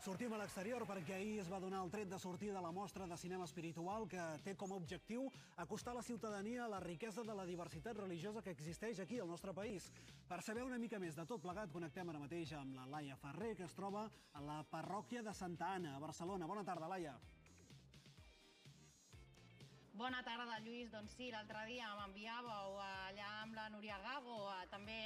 Sortim a l'exterior perquè ahir es va donar el tret de sortida de la mostra de cinema espiritual que té com a objectiu acostar la ciutadania a la riquesa de la diversitat religiosa que existeix aquí al nostre país. Per saber una mica més de tot plegat, connectem ara mateix amb la Laia Ferrer, que es troba a la parròquia de Santa Anna, a Barcelona. Bona tarda, Laia. Bona tarda, Lluís. Doncs sí, l'altre dia m'enviàveu allà amb la Núria Gago, també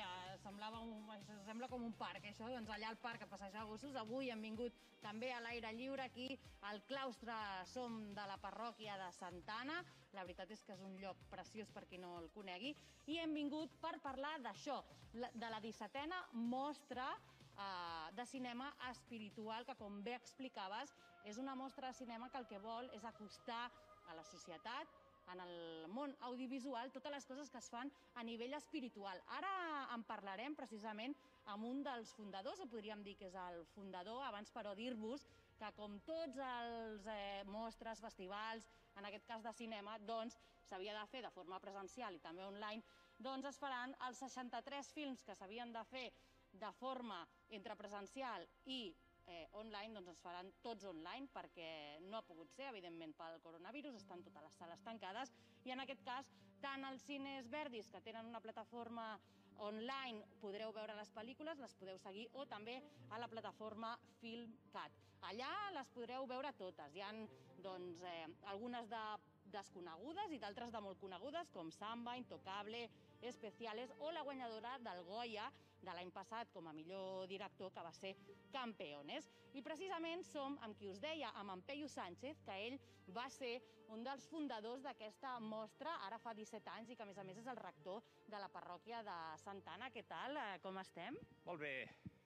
sembla com un parc, això, doncs allà al parc a passejar gossos. Avui hem vingut també a l'aire lliure aquí al claustre Som de la parròquia de Santa Anna. La veritat és que és un lloc preciós per qui no el conegui. I hem vingut per parlar d'això, de la 17a mostra de cinema espiritual, que com bé explicaves, és una mostra de cinema que el que vol és acostar a la societat, en el món audiovisual, totes les coses que es fan a nivell espiritual. Ara en parlarem precisament amb un dels fundadors, o podríem dir que és el fundador, abans però dir-vos que com tots els mostres, festivals, en aquest cas de cinema, doncs s'havia de fer de forma presencial i també online, doncs es faran els 63 films que s'havien de fer de forma entre presencial i online, doncs es faran tots online perquè no ha pogut ser, evidentment, pel coronavirus, estan totes les sales tancades i en aquest cas tant els cines Verdis, que tenen una plataforma online, podreu veure les pel·lícules, les podeu seguir, o també a la plataforma Filmcat. Allà les podreu veure totes. Hi ha doncs algunes desconegudes i d'altres de molt conegudes, com Samba, Intocable, Especiales o la guanyadora del Goya de l'any passat com a millor director, que va ser Campeones. I precisament som amb qui us deia, amb en Peyu Sánchez, que ell va ser un dels fundadors d'aquesta mostra, ara fa 17 anys, i que a més és el rector de la parròquia de Santa Anna. Què tal? Com estem? Molt bé.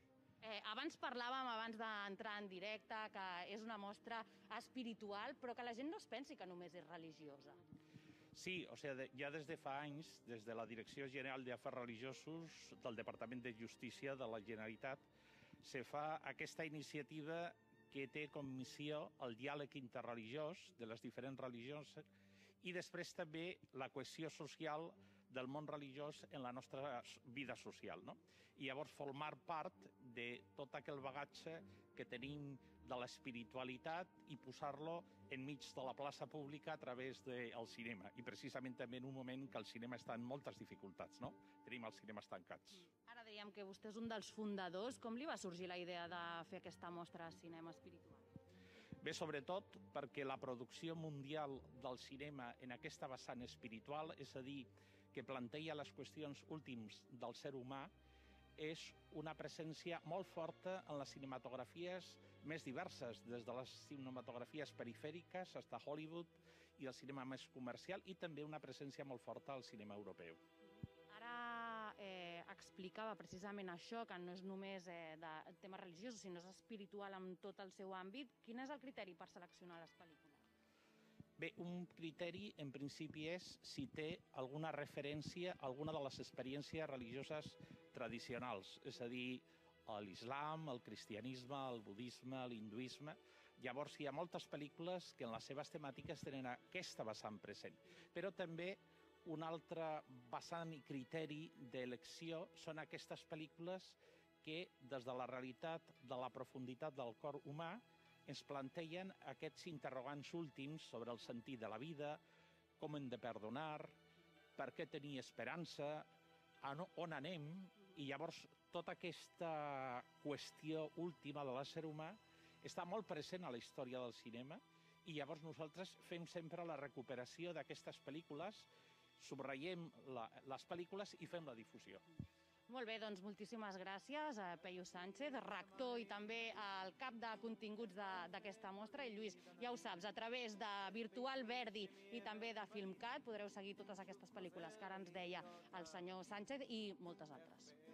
Abans parlàvem, abans d'entrar en directe, que és una mostra espiritual, però que la gent no es pensi que només és religiosa. Sí, ja des de fa anys, des de la Direcció General d'Afers Religiosos del Departament de Justícia de la Generalitat, se fa aquesta iniciativa que té com missió el diàleg interreligiós de les diferents religions i després també la cohesió social del món religiós en la nostra vida social, no? I llavors formar part de tot aquell bagatge que tenim de l'espiritualitat i posar-lo enmig de la plaça pública a través del cinema. I precisament també en un moment que el cinema està en moltes dificultats, no? Tenim els cinemes tancats. Ara dèiem que vostè és un dels fundadors. Com li va sorgir la idea de fer aquesta mostra de cinema espiritual? Bé, sobretot perquè la producció mundial del cinema en aquesta vessant espiritual, és a dir, que planteja les qüestions últims del ser humà, és una presència molt forta en les cinematografies més diverses, des de les cinematografies perifèriques fins a Hollywood i el cinema més comercial, i també una presència molt forta al cinema europeu. Ara explicava precisament això, que no és només de tema religiós, sinó és espiritual en tot el seu àmbit. Quin és el criteri per seleccionar les pel·lícules? Bé, un criteri, en principi, és si té alguna referència a alguna de les experiències religioses tradicionals, és a dir, l'islam, el cristianisme, el budisme, l'hinduisme. Llavors, hi ha moltes pel·lícules que en les seves temàtiques tenen aquesta vessant present, però també un altre vessant i criteri d'elecció són aquestes pel·lícules que, des de la realitat de la profunditat del cor humà, ens plantegen aquests interrogants últims sobre el sentit de la vida, com hem de perdonar, per què tenir esperança, on anem, i llavors tota aquesta qüestió última de l'ésser humà està molt present a la història del cinema, i llavors nosaltres fem sempre la recuperació d'aquestes pel·lícules, subratllem les pel·lícules i fem la difusió. Molt bé, doncs moltíssimes gràcies a Peyu Sánchez, rector i també el cap de continguts d'aquesta mostra. I Lluís, ja ho saps, a través de Virtual Verdi i també de Filmcat podreu seguir totes aquestes pel·lícules que ara ens deia el senyor Sánchez i moltes altres.